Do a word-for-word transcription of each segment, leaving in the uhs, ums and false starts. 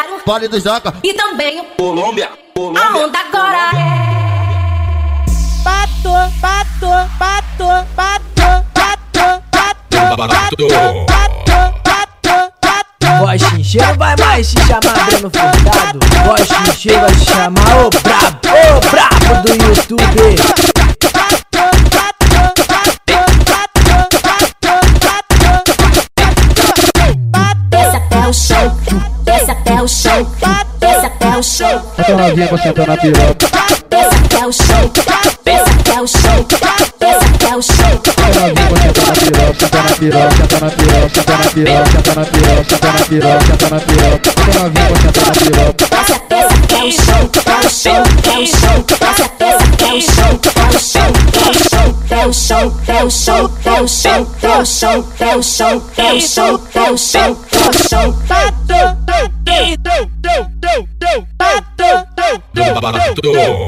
Bolsonaro, Pole do Joca e também Colômbia, Colômbia. a onda agora é Pato, pato, pato, pato, pato, pato, pato, pato, pato, pato. Voz chincheiro vai mais se chamar Breno Furtado. Voz chincheiro vai se chamar o brabo, o brabo do YouTube. Desce até o chão, desce até o chão, desce até o chão. Então novinha concentrando na piroca. Desce até o chão, desce até o chão, desce até o chão. Novinha concentrando na piroca, tá na piroca, tá na piroca, tá na piroca, tá na piroca, tá na piroca, tá na piroca. Então novinha concentrando na piroca. Desce, desce até o chão, é o chão, é o chão. Desce, desce até o chão, é o chão, é o chão, é o chão, é o chão, é o chão, é o chão, é o chão, é o chão, é o chão. Pato, pato, pato,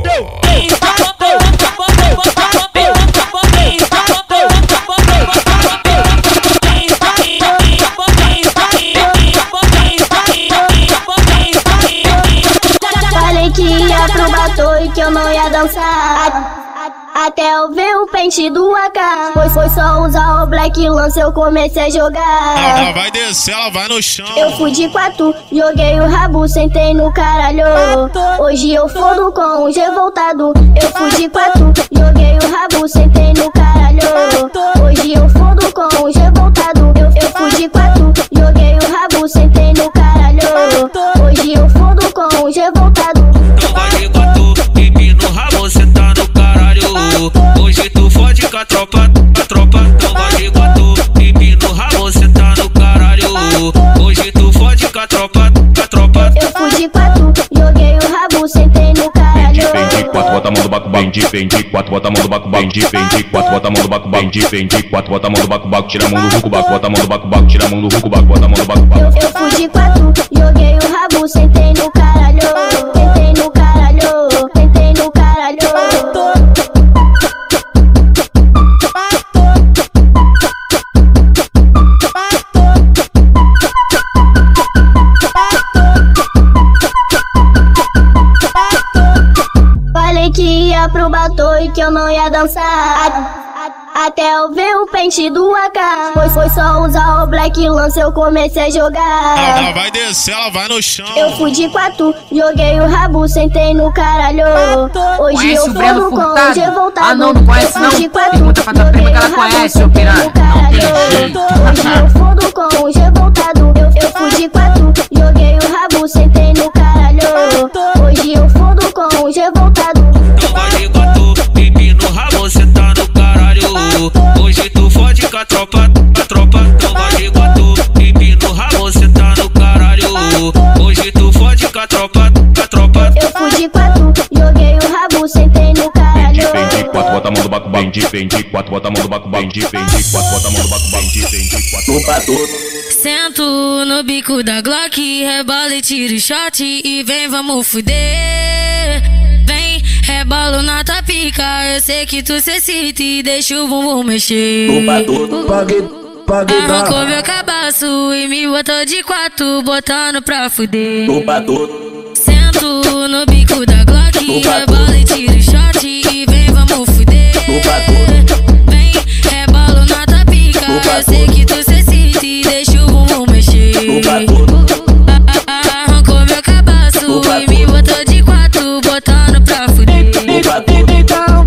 Falei que ia pro batom e que eu não ia dançar até eu ver o pente do A K. Pois foi só usar o Black Lance eu comecei a jogar. Ela vai descer, ela vai no chão. Eu fui de quatro, joguei o rabo, sentei no caralho. Hoje eu fodo com o G voltado. Eu fui de quatro, joguei o rabo, sentei no caralho. Hoje eu fodo com o G voltado. Eu, eu fui de quatro, joguei o rabo, sentei no caralho. Hoje eu fodo com o G voltado. Então vai de quatro, pipi no rabo, cê tá no caralho. Hoje tu fode com a tropa, a tropa. Então vai de quatro, pipi no rabo, cê tá no caralho. Hoje tu fode com a tropa, a tropa. Eu fui de quatro, joguei o rabo, sentei no caralho. Vem de quatro, bota a mão do baco, vem de, vem de quatro, bota a mão do baco, vem de, vem de quatro, bota a mão do baco, vem de, vem de quatro, bota a mão do baco, baco, tira a mão do ruco, baco, bota a mão do baco, baco, tira a mão do ruco, baco, bota a mão do baco, baco. Eu, eu fui de quatro, joguei o rabo, sentei no caralho. Sentei no caralho, sentei no caralho. Falei que ia pro batom e que eu não ia dançar até eu ver o pente do A K. Pois foi só usar o Black Lance eu comecei a jogar. Ela vai descer, ela vai no chão. Eu fui de quatro, joguei o rabo, sentei no caralho. Hoje Conhece eu o Breno fodo com o Furtado? G voltado. Ah, não, não conhece Eu não? fui de quatro, Pergunta pra tua prima que ela joguei o conhece, rabo, ô piranha. sentei no Não tem caralho. jeito. Hoje eu fodo com o G voltado. Eu, eu fui de quatro, joguei o rabo, sentei no caralho. Hoje eu fodo com o G voltado. Então vai de quatro, pipi no rabo, cê tá no caralho. Hoje tu fode com a tropa, a tropa. Então vai de quatro, pipi no rabo, cê tá no caralho. Hoje tu fode com a tropa, a tropa. Eu fui de quatro, joguei o rabo, sentei no caralho. Vem de quatro, bota a mão do baco, vem de, vem de quatro, bota a mão do baco, vem de, vem de quatro, bota a mão do baco, vem de, vem de quatro. No batom. Sento no bico da Glock, rebola e tiro shot e vem, vamos fuder. Vem, rebolo na tua pica, eu sei que tu se excita e deixa o bumbum mexer. No batom. Paguei, paguei Arrancou meu cabaço e me botou de quatro, botando pra fuder. No batom. Sento no bico da Glock, rebola e tiro shot e vem, vamos fuder. No batom. Vem, rebolo na tua pica, eu sei que tu se excita e deixa o bumbum mexer. No batom. Arrancou meu cabaço e me botou de quatro, botando pra fuder. No batom. Então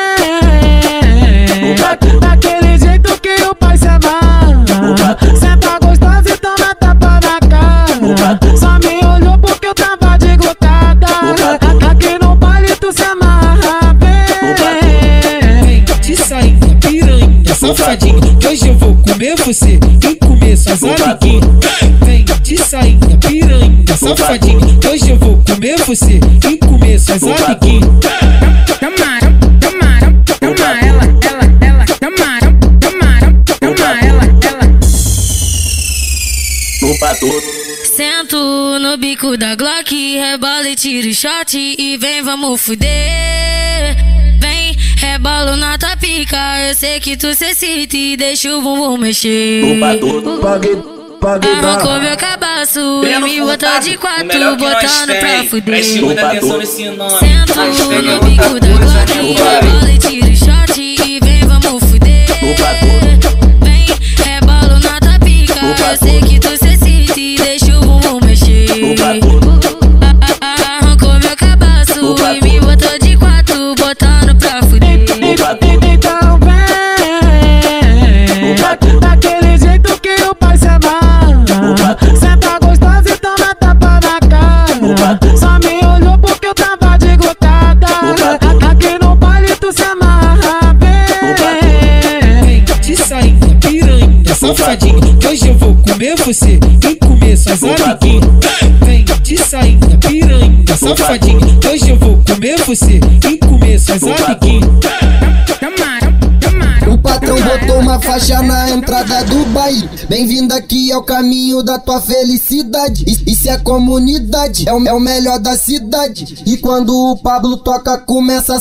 vem, No batom. daquele jeito que o pai se amarra. Senta gostosa e toma tapa na cara. Só me olhou porque eu tava de glutada. Aqui no baile tu se amarra bem. De sainha, piranha, safadinha, que hoje eu vou comer você e comer suas amiguinhas. Vem de sainha, piranha, safadinha, que hoje eu vou comer você e comer suas amiguinhas. Chamaram, chamaram, chama ela, ela, ela. Chamaram, chamaram, chama ela, ela. No batom. Sento no bico da Glock, rebola e tiro shot e vem, vamos fuder. Vem, rebolo na tua pica, eu sei que tu se excita e deixa o bumbum mexer. No batom. paguei, paguei Arrancou meu cabaço cabaço e me botou de quatro, botando pra fuder. Preste muita atenção nesse nome. Sento no bico da Glock, rebola e tira o shot e vem, vamos fuder. Vem, rebolo na tapica, eu sei que tu se excita e deixa o bumbum mexer. Arrancou meu cabaço e me botou de quatro, botando pra fuder. Então vem, daquele jeito que o pai se amarra. Senta gostosa e toma tapa na cara. Só me olhou porque eu tava de gotada. Aqui no baile tu se amarra, vem de sainha, piranha, safadinha, que hoje eu vou comer você e comer suas amiguinhas. Vem de sainha, piranha, safadinha, que hoje eu vou comer você e comer suas amiguinhas. O patrão botou uma faixa na entrada do baile. Bem-vindo aqui ao caminho da tua felicidade. Isso é comunidade, é o, é o melhor da cidade. E quando o Pablo toca, começa a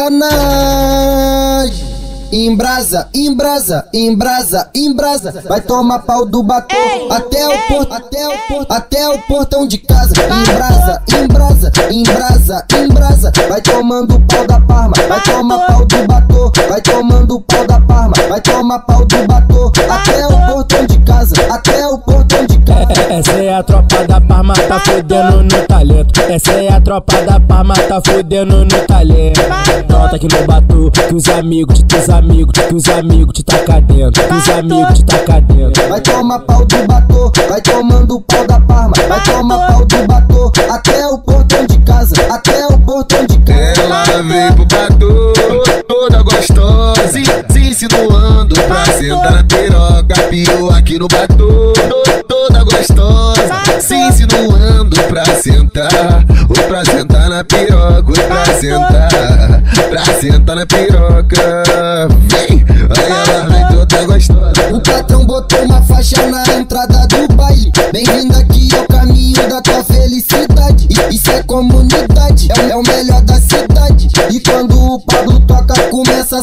sacanagem. Embrasa, embrasa, embrasa, embrasa. Vai tomar pau do batom até o porto, até o porto, até o portão de casa. Embrasa, embrasa, embrasa, embrasa. Vai tomando pau da Parma, vai tomar pau do batom, vai tomando pau da Parma, vai tomar pau do batom até o portão de casa, até o portão de casa. Essa é a tropa da Parma, tá fudendo no talento. Essa é a tropa da Parma, tá fudendo no talento. Nota aqui no batu, que os amigos te teus amigos, que os amigos te taca dentro, que os amigos te taca dentro. Vai tomar pau do batom, vai tomando pau da Parma, vai tomar pau do batom até o portão de casa, até o portão de casa. Ela vem pro batom, toda gostosa, se, se insinuando pra sentar na piroca. Piou aqui no batom, toda gostosa, se insinuando pra sentar, ou pra sentar na piroca, ou pra sentar, pra sentar na piroca. Vem, aí ela vem toda gostosa. O patrão botou uma faixa na entrada do baile. Bem-vindo aqui ao caminho da tua felicidade. Isso é comunidade, é, é o melhor da cidade. E quando o Pablo toca, começa a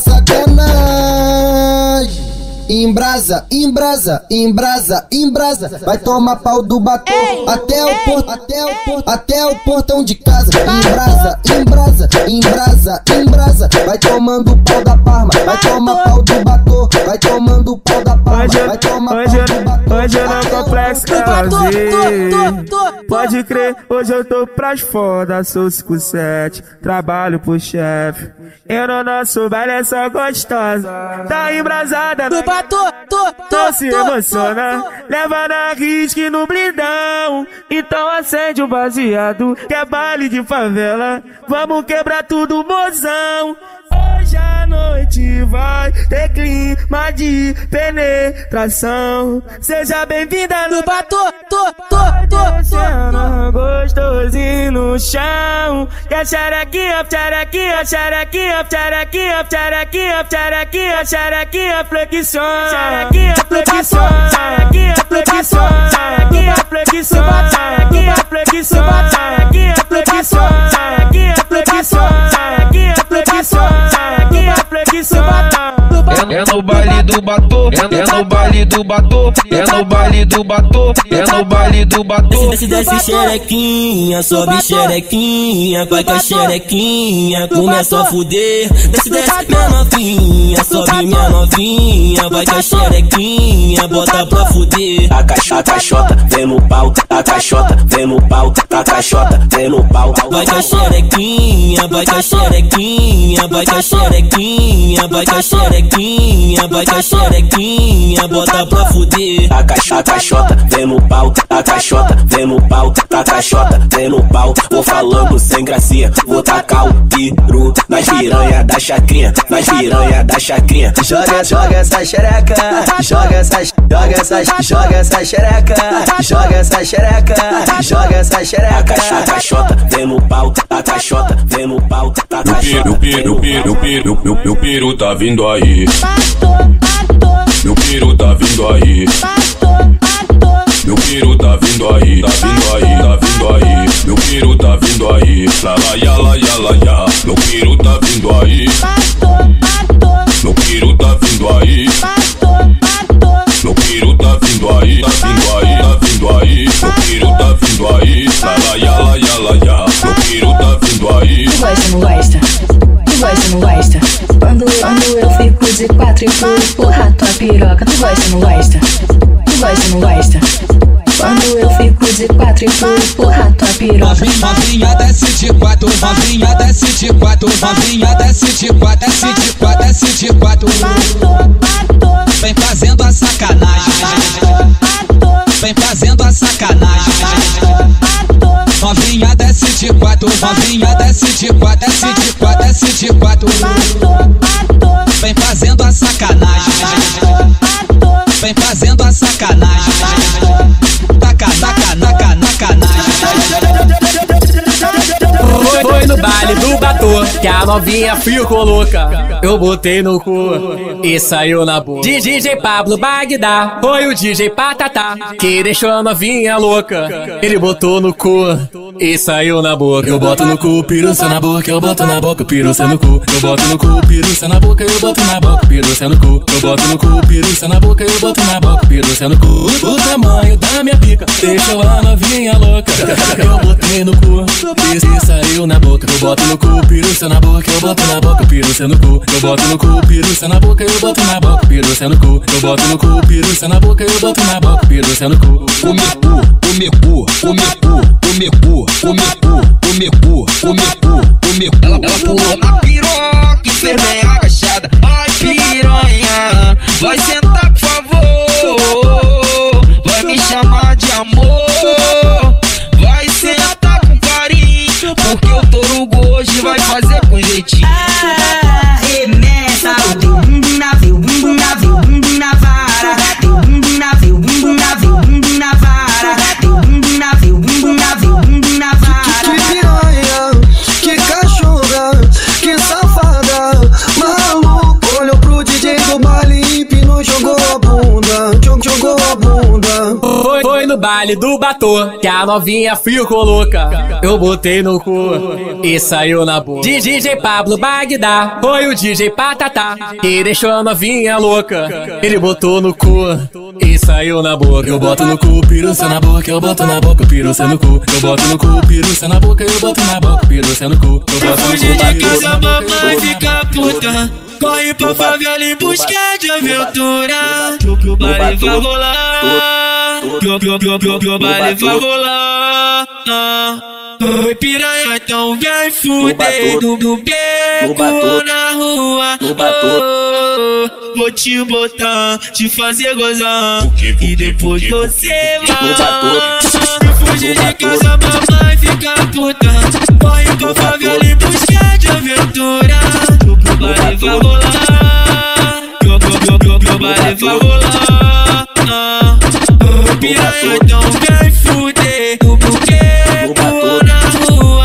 sacanagem. Embrasa, embrasa, embrasa, embrasa. Vai tomar pau do batom até o porto, até o porto, até o portão de casa. Embrasa, embrasa, embrasa, embrasa. Vai tomando pau da Parma, vai tomar pau do batom, vai tomando pau da Parma, vai tomar pau do batom. Hoje eu não complexo prazer. Pode crer, hoje eu tô pras foda. Sou cinco sete, trabalho pro chefe. Eu no nosso baile é só gostosa. Tá embrasada no batom, tô se emociona. Leva na risque no blindão. Então acende o baseado, que é baile de favela. Vamos quebrar tudo, mozão. Hoje a noite vai ter clima de penetração. Seja bem-vinda no batom, tô, tô, tô, tô. Gostosinho no chão. Que a xerequinha, xerequinha, xerequinha, xerequinha, xerequinha, xerequinha, xerequinha, flexiona. Xerequinha, flexiona, xerequinha, flexiona, xerequinha, flexiona, xerequinha, flexiona, xerequinha, flexiona, xerequinha, flexiona, xerequinha, flexiona. É no baile do batom, é no baile do batom, é no baile do batom, é no baile do batom. Desce, desce xerequinha, sobe xerequinha, vai com a xerequinha, começa a fuder. Desce, desce minha novinha, sobe minha novinha, vai com a xerequinha, bota pra fuder. A caixota, caixota, vem no pau, a caixota, vem no pau, a caixota, vem no pau. Vai com a xerequinha, vai com a xerequinha, vai com a xerequinha, vai com a xerequinha, vai com a xerequinha, bota pra fuder. A caixota, caixota, vem no pau, a caixota, vem no pau, a caixota, vem no pau. Vou falando sem gracinha, vou tacar o piru nas piranha da chacrinha, nas piranha da chacrinha. Joga, joga essa xereca, joga essa, joga essa, joga essa xereca, joga essa xereca, joga essa xereca. A caixota, caixota, vem no pau, a caixota, vem no pau, a caixota. Meu piru, meu piru, meu meu piru tá vindo aí. Meu piru tá vindo aí. Meu piru tá vindo aí, tá vindo aí, tá vindo aí. Meu piru tá vindo aí. La la ya la ya la ya. Meu piru tá vindo aí. Meu piru tá vindo aí. Meu piru tá vindo aí, tá vindo aí, tá vindo aí. Meu piru vindo aí, lá yala yala ya. Meu piru tá vindo aí. Tu gosta, não gosta? Tu gosta, não gosta? Quando, quando eu fico de quatro e pulo, porra, tua piroca. Tu gosta, não gosta? Tu gosta, não gosta? Quando eu fico de quatro e pulo, porra, tua piroca. Novinha desce de quatro, novinha desce de quatro, novinha desce de quatro, desce de quatro, desce de quatro. Vem fazendo a sacanagem, vem fazendo a sacanagem. Novinha desce de quatro, novinha desce de quatro, desce de quatro, desce de quatro. Vem fazendo a sacanagem, vem fazendo a sacanagem. Taca, taca, taca, sacanagem. Foi, foi no baile do Batô que a novinha ficou louca. Eu botei no cu e saiu na boca. D J Pablo Bagdá foi o D J Patatá que deixou a novinha louca. Ele botou no cu e saiu na boca. Eu boto no cu, piruça na boca. Eu boto na boca, piruça no cu. Eu boto no cu, piruça na boca. Eu boto na boca, piruça no cu. Eu boto no cu, piruça na boca. Eu boto na boca, piruça no cu. O tamanho da minha pica deixou a novinha louca. Eu botei no cu e saiu na boca. Eu boto no cu, piruça na boca. Eu boto na boca, piruça no cu. Eu boto no cu, piruça na boca. Eu boto na boca, piruça no cu. Eu boto no cu, piruça na boca. Eu boto na boca, piruça no cu. O meu cu, o meu cu, o meu cu, o meu cu, o meu cu, o meu cu, o meu cu, o meu cu. Ela, ela pulou na piroca e fez bem agachada. Ai, piranha, vai sentar por favor. Vai me chamar de amor. Vai sentar com carinho, porque o touro hoje vai fazer com jeitinho. Arremessa o teu bumbum na viu, bumbum na viu, bumbum na vara. Teu bumbum na viu, bumbum na viu, bumbum na vara. Teu bumbum na viu, bumbum na viu, bumbum na vara. Que piranha, que cachorra, que safada. Maluco, olhou pro D J do baile e empinou, jogou a bunda, jogou a bunda. Foi, foi no baile do Batô que a novinha ficou louca. Eu botei no cu e saiu na boca. D J Pablo Bagdá foi o D J Patatá que deixou a novinha louca. Ele botou no cu e saiu na boca. Eu boto no cu, piruça na boca. Eu boto na boca, piruça no cu. Eu boto no cu, piruça na boca. Eu boto na boca, piruça no cu. Eu boto no cu, fugir de casa, mamãe fica puta. Corre pra favela em busca de aventura. Que o baile vai rolar. Que o baile vai rolar. Oi, piranha, então vem fuder no, no beco, na rua. Oh, vou te botar, te fazer gozar. E depois você vai. Fugir de casa, mamãe fica puta. Corre pra favela em busca de aventura. Que o baile vai rolar. Que o baile vai rolar. Oi, piranha, então vem fuder no beco, na rua.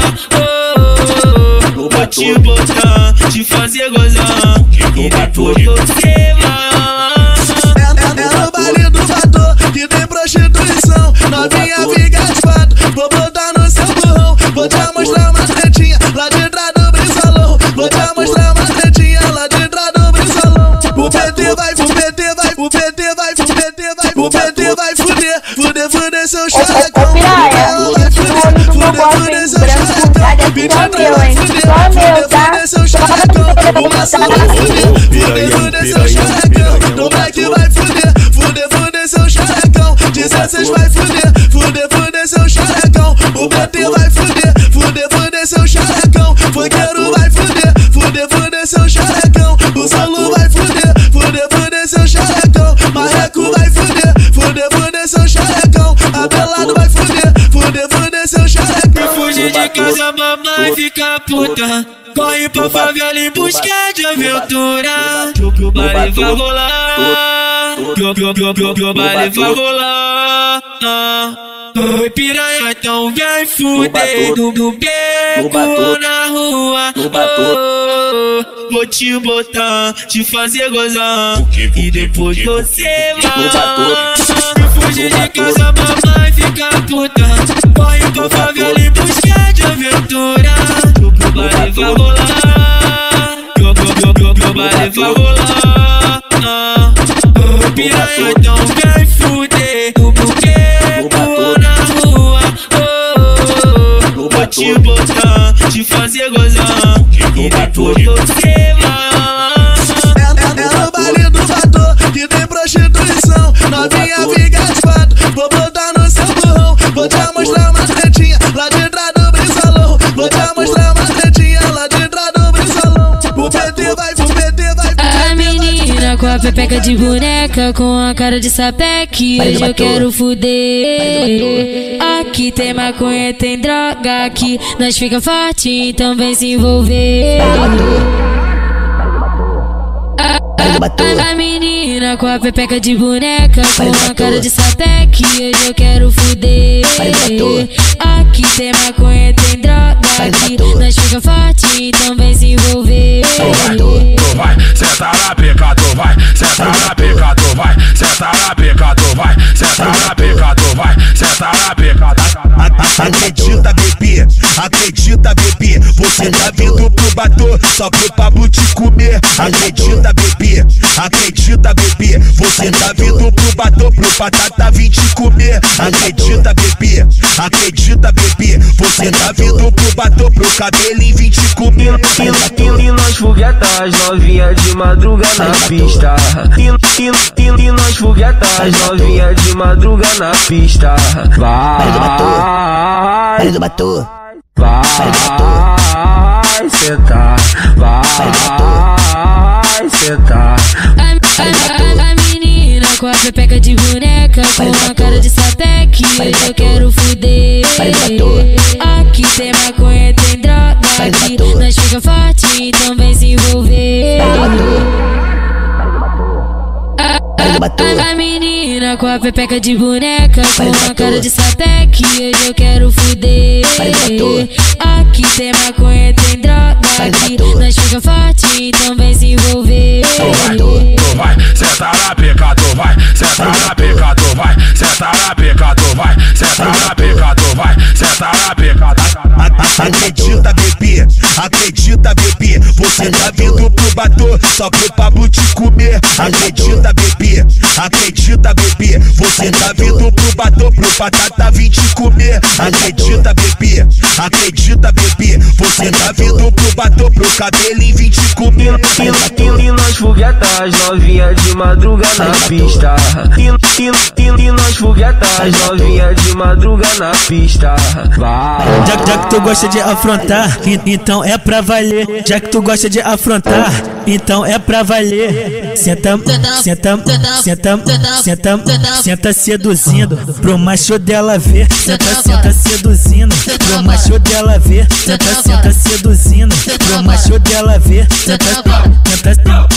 Oh, vou te botar, te fazer gozar. E depois você vai. É, é, é no baile do Batô que tem prostituição. Novinha fica de fato, vou botar no seu burrão. Vou te mostrar uma tretinha lá de trás do brisalão. Vou te mostrar uma tretinha lá de trás do brisalão. O P T vai, o P T vai, o P T vai, o P T vai, o P T vai fuder, fuder, fuder seu xarecão. Ela vai fuder, fuder, fuder seu xarecão. Bicho vai fuder, fuder, fuder seu xarecão. O maçã vai fuder, fuder, fuder seu xarecão. O Black vai fuder, fuder, fuder seu xarecão. dezesseis vai fuder, fuder, fuder seu xarecão. O B T vai fuder, fuder, fuder seu xarecão. Funkeiro vai fuder, fuder, fuder seu xarecão. O Solo vai fuder, fuder, fuder seu xarecão. Marreco vai fuder, fuder, fuder seu xarecão. Abelado vai fuder, fuder, fuder seu xarecão. Fugir de casa, mamãe fica puta. Corre pra favela em busca de aventura. Que o baile vai rolar. Que o baile vai rolar. Oi, piranha, então vem fuder no, no beco, na rua. Oh, vou te botar, te fazer gozar. E depois você vai. Fugir de casa, mamãe fica puta. Corre pra favela em busca de aventura. Que o baile vai rolar. Que o baile vai rolar. Oi, piranha, então vem fuder no beco, na rua. Oh, com a pepeca de boneca, com a cara de sapeque. Hoje eu quero fuder. Aqui tem maconha, tem droga, aqui nós fica forte, então vem se envolver. A, a menina com a pepeca de boneca, com a cara de sapeque. Hoje eu quero fuder. Aqui tem maconha, tem droga, aqui nós fica forte, então vem se envolver. Tu vai, senta na pica, tu vai, senta na pica, tu vai, senta na pica, tu vai, senta na pica, tu vai, senta na pica. Acredita, bebê, acredita, bebê, você tá vindo pro batom só pro Pablo te comer. Acredita, bebê, acredita, bebê, você tá vindo pro batom pro Batata vir te comer. Acredita, bebê, acredita, bebê, você tá vindo pro batom pro cabelinho vir te comer. E nós foguetas, novinha de madruga na pista. E, e, e, e nós foguetas, novinha de madruga na pista. Vai, Para do Batu. vai, sentar, vai, sentar. A, a, a menina com a pepeca de boneca, com a cara de sapeque. Hoje eu quero fuder. Aqui tem maconha, tem droga, aqui nós fica forte, então vem se envolver. A, a menina com a pepeca de boneca, com a cara de sapeque. Hoje eu quero fuder. Aqui tem maconha, tem droga, aqui nós fica forte, então vem se envolver. Tu vai, senta na pica, tu vai, senta na pica, tu vai, senta na pica, tu vai, senta na pica, tu vai, senta na pica. Acredita, bebê, acredita, bebê, você tá vindo pro batom só pro Pablo te comer. Acredita, bebê, acredita, bebê, você tá vindo pro batom pro Batata vir te comer. Acredita, bebê, acredita, bebê, você tá vindo pro batom pro cabelinho vir te comer. E, e, e nós foguetas, novinha de madruga na pista. E, e, e, e nós foguetas, novinha de madruga na pista. Vai. Já, já que tu gosta de afrontar, então é pra valer. Já que tu gosta de afrontar, então é pra valer. Senta, senta, senta, senta, senta seduzindo pro macho dela ver. Senta, senta seduzindo pro macho dela ver. Senta, senta seduzindo pro macho dela ver. Senta, senta,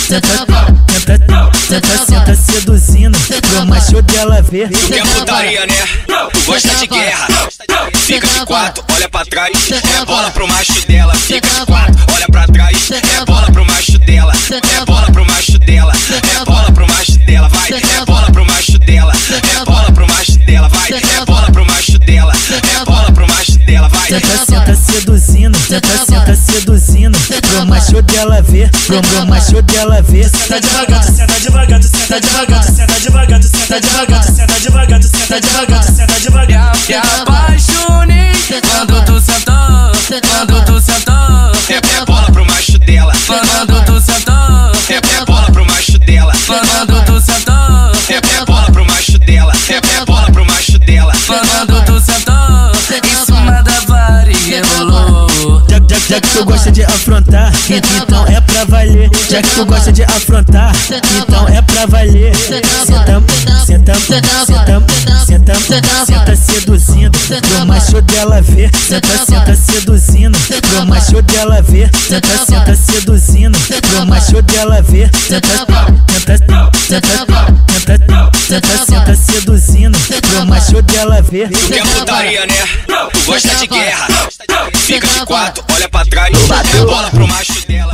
senta, senta, senta, senta seduzindo pro macho dela ver. Tu quer putaria, né? Tu gosta de guerra. Fica de quatro, olha pra trás, é bola pro macho dela. Fica de quatro, olha pra trás, é bola pro macho dela. É bola pro macho dela, é bola pro macho dela, vai. É bola pro macho dela, é bola pro macho dela, vai. É bola pro macho dela, é bola pro macho dela, vai. Senta, senta seduzindo, senta, senta seduzindo pro macho dela ver, pro, pro macho dela ver. Senta devagar, senta devagar, senta devagar, senta devagar, senta devagar, senta devagar, senta devagar, senta devagar. Me apaixonei quando tu sentou, quando tu sentou. É, é bola pro macho dela, quando tu sentou. É, é bola pro macho dela, quando tu sentou. É, é bola pro macho dela, é, é bola pro macho dela, quando tu sentou. Em cima da vara e rebolou. Já, já, já que tu gosta de afrontar, então é pra valer. Já que tu gosta de afrontar, então é pra valer. Senta, senta, senta, senta, senta seduzindo pro macho dela ver. Senta, senta seduzindo pro macho dela ver. Senta, senta seduzindo pro macho dela ver. Senta, senta, senta, senta, senta, senta seduzindo pro macho dela ver. Tu quer putaria, né? Tu gosta de guerra. Fica de quatro, olha pra trás, é bola pro macho dela.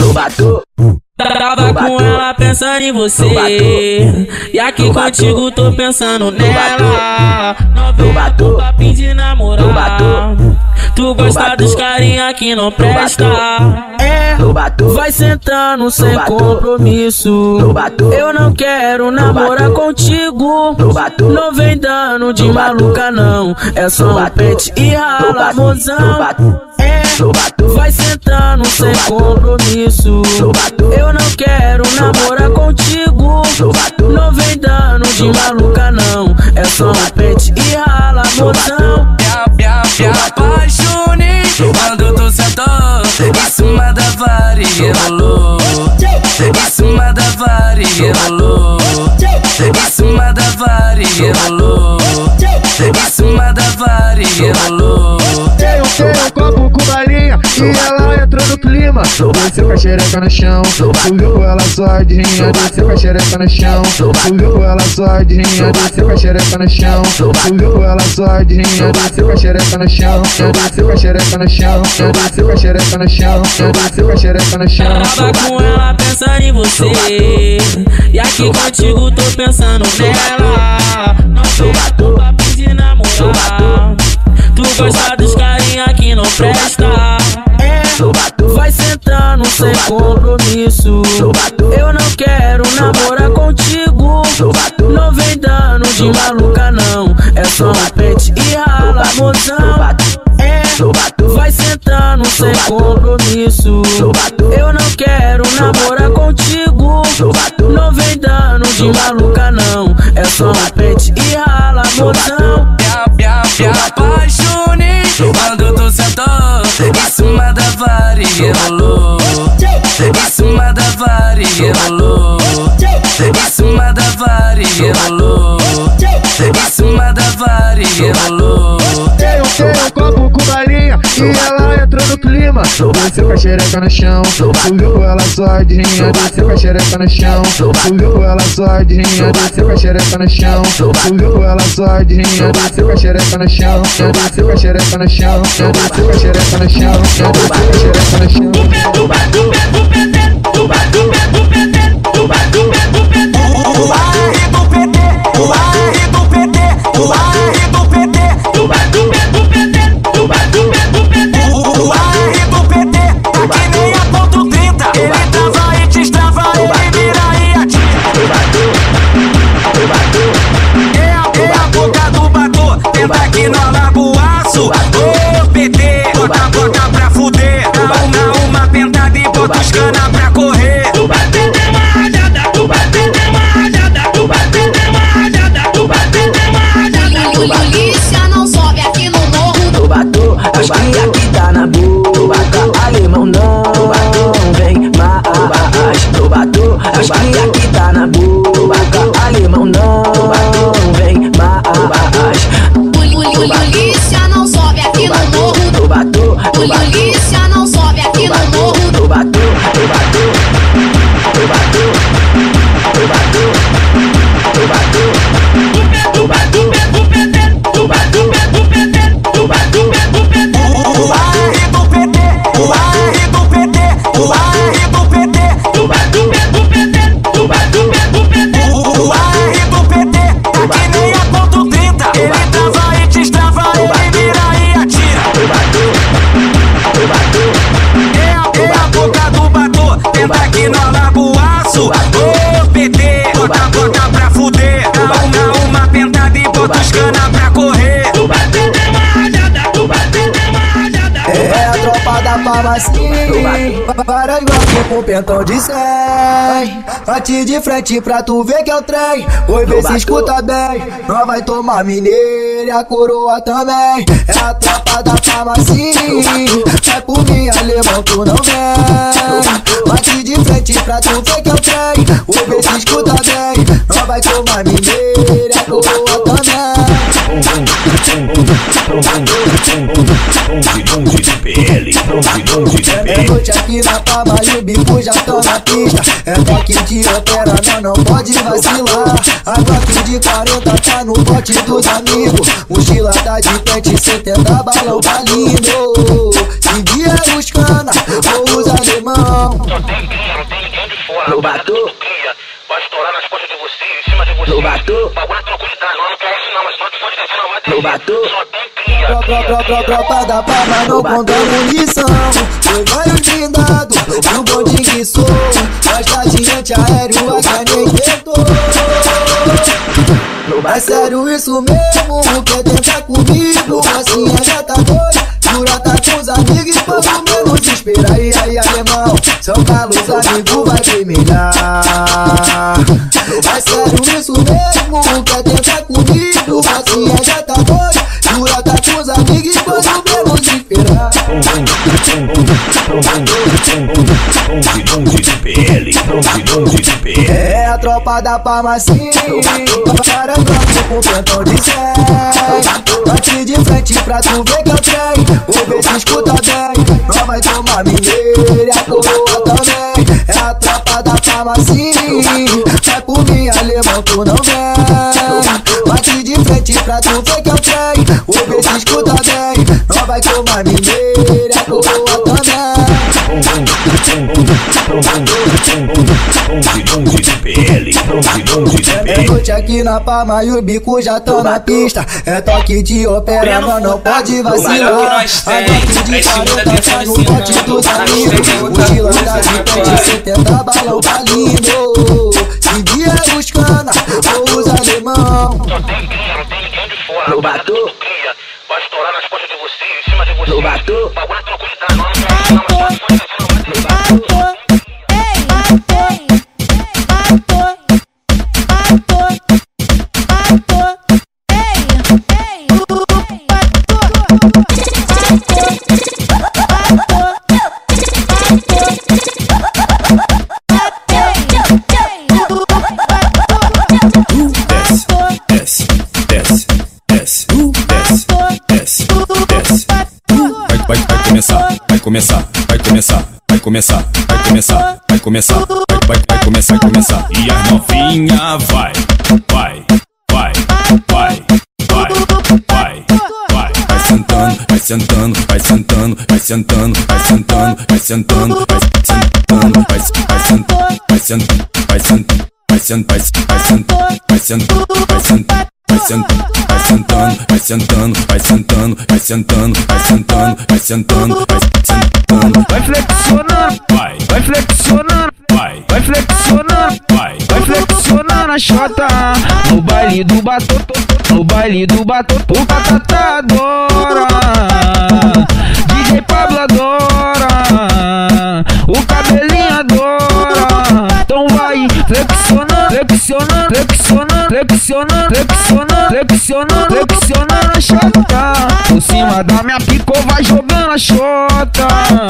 Tava com ela pensando em você, e aqui contigo tô pensando nela. Não venha com papinho de namorar. Tu gosta dos carinha que não presta. É, vai sentando sem compromisso. Eu não quero namorar contigo. Não vem dando de maluca não, é só um pente e rala, mozão. É, vai sentando sem compromisso. Eu não quero namorar contigo. Não vem dando de maluca não, é só um pente e rala, mozão. Me apaixonei quando tu sentou em cima da vara e rebolou. Em cima da vara e rebolou. rebolou. Em cima da vara e rebolou. Tenho, tenho um copo com balinha e ela entrou no clima. Desceu com a xereca no chão, subiu com ela sordinha. Desceu com a xereca no chão, subiu com ela sordinha. Desceu com a xereca no chão, subiu com ela sordinha. Desceu com a xereca no chão, desceu com a xereca no chão, desceu com a xereca no chão, desceu com a xereca no chão. Tava com ela pensando em você, e aqui contigo tô pensando nela. Não sou bato pra pedir namorar. Tu gosta dos carinha que não presta. É, vai sentando sem compromisso. Eu não quero namorar contigo. Não vem dando de maluca não. É só um pente e rala, mozão. É, vai sentando sem compromisso. Eu não quero namorar contigo. Não vem dando de maluca não. É só um pente e rala, mozão. Me apaixonei quando tu sentou em cima da vara e rebolou. Em cima da vara e rebolou. Em cima da vara e rebolou. Em cima da vara e rebolou. Tenho, tenho um copo com balinha e ela entrou no clima. Desceu com a xereca no chão, subiu com ela sordinha. Desceu com a xereca no chão, subiu com ela sordinha. Desceu com a xereca no chão, subiu com ela sordinha. Desceu com a xereca no chão, desceu com a xereca no chão, desceu com a xereca no chão, desceu com a xereca no chão. O R do P T, o R do P T, o R do P T, o R do P T, tá que nem a ponto trinta. Ele trava e destrava, ele mira e atira. É a, é a boca do bato, tenta aqui no lagoaço. Ô P T, bota a boca pra fuder. Dá uma, uma pentada e bota os cana pra correr. Tu vai perder uma rajada, tu vai perder uma rajada, tu vai perder uma rajada, tu vai perder uma rajada. Polícia não sobe aqui no morro. Tu batou, as cria que tá na boca. Alemão não vem mais. Tu batou, as cria que tá na boca. Alemão não vem mais. Polícia não sobe aqui no morro. Tu batou, Polícia não sobe aqui no morro. tu batou, tu batou, tu batou, tu batou, tu batou, tu batou, tu batou, tu batou, o R do P T, o R do P T, o R do P T, tu batou, tu batou, o R do P T, tá que nem a ponto trinta. Ele trava e destrava, ele mira e atira. tu batou, tu batou. É a, é a boca do bato, tenta aqui no lagoaço. Ô P T, bota a boca pra fuder. Dá uma, uma pentada e bota os cana pra correr. Tu vai perder uma rajada, tu vai perder uma rajada. É a tropa da farmácia, para igual que com pentão de cem. Bate de frente pra tu ver que é o trem. Oi, vê se escuta bem. Nós vai tomar mineira e a coroa também. É a tropa da farmácia, vai por mim, alemão, tu não vem. Bate de frente pra tu ver que é o trem. Oi, vê se escuta bem. Nós vai tomar mineira e a coroa também. É noite aqui na Palma e o bico já tá na pista. É toque de opera, não, não pode vacilar. A toque de quarenta tá no bote dos amigos. Mochila tá de pente, setenta balão tá lindo. Se dia é os cana, ou os alemão. Só tem cria, não tem ninguém de fora. No bato, vai estourar nas costas de você, em cima de você. No bato, o bagulho é tranquilidade, não quero isso não, mas não te pode descer, não vai ter. No bato, só tem cria. Tropa da Palma não conta munição. Foi vários blindados, no bonde que sou. Gosta de antiaéreo, a carne tentou. É sério isso mesmo, quer tentar comigo? Assim é já tá doido. Jura tá com os amigos, pelo menos espera aí, aí alemão. São Carlos, amigo, vai vermelhar. É sério isso mesmo, quer tentar comigo? Assim é já tá doido. Jura tá com os amigos, pelo menos esperar. É a tropa da farmacinha. Para com pentão de cem. Bate de frente pra tu ver que eu tenho. Vou ver se escuta bem. Não vai tomar mineira, a coroa também. É a tropa da farmacinha. Sai por mim, alemão, tu não vem. Bate de frente pra tu ver que eu tenho. Vou ver se escuta bem. Não vai tomar mineira, a coroa também. É noite aqui na Palma e o bico já tão na pista. É toque de opera, não, não pode vacilar. A noite de careta tá no pote dos amigos. Mochilada de pente, setenta balão tá lindo. Se dia é os cana, ou os alemão. No batu, vai estourar nas costas de você, em cima de você. No batu, bagulho tranquilo, tá nome. Vai começar, vai começar, vai começar, vai começar, vai começar, vai, vai, vai começar, vai começar. E a novinha vai, vai, vai, vai, vai, vai, vai, vai sentando, vai sentando, vai sentando, vai sentando, vai sentando, vai sentando, vai sentando, vai sentando, vai sentando, vai sentando, vai sentando, vai sentando, vai sentando, vai sentando. Vai sentando, vai sentando, vai sentando, vai sentando, vai sentando, vai sentando, vai sentando, vai sentando. Vai flexionando, vai, vai flexionando, vai, vai flexionando, vai, vai flexionando a chota. No baile do batuto, no baile do batuto, o Catata adora, D J Pablo adora, o cabelinho adora. Então vai flexionando, flexionando, flexionando, flexionando, flexionando, flexionando, flexionando a chota. Por cima da minha picô vai jogando a chota.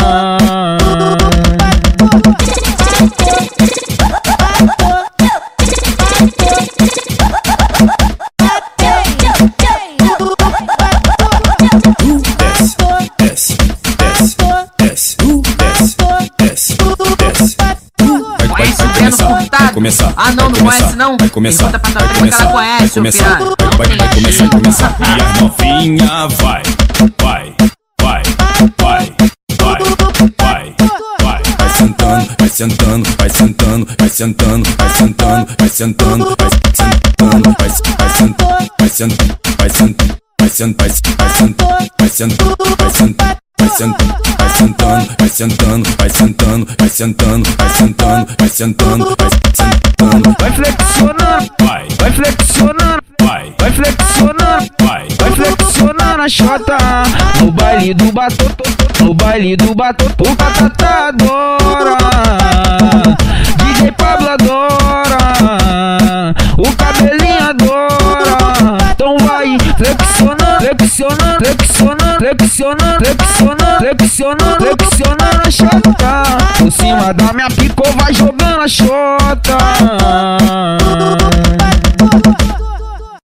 Desce, desce, desce, desce, desce, desce. Vai, vai começar, vai começar. Ah, não, não conhece não? Vai começar, vai começar, conhece, vai começar, vai, vai começar, começar. E a novinha vai, vai, vai, vai, vai, vai, vai, vai sentando, vai sentando, vai sentando, vai sentando, vai sentando, vai sentando, vai sentando, vai sentando, vai sentando, vai sentando, vai sentando, vai sentando, vai sentando, vai sentando. Vai sentando, vai sentando, vai sentando, vai sentando, vai sentando, vai sentando, vai sentando, vai sentando. Vai flexionando, vai, vai flexionando, vai, vai flexionando, vai, vai flexionando a chota. No baile do batuto, no baile do batuto, o Catata adora, D J Pablo adora, o cabelinho adora. Então vai flexionando, flexionando, flexionando, flexionando, flexionando, flexionando, flexionando a chota. Por cima da minha picô vai jogando a chota.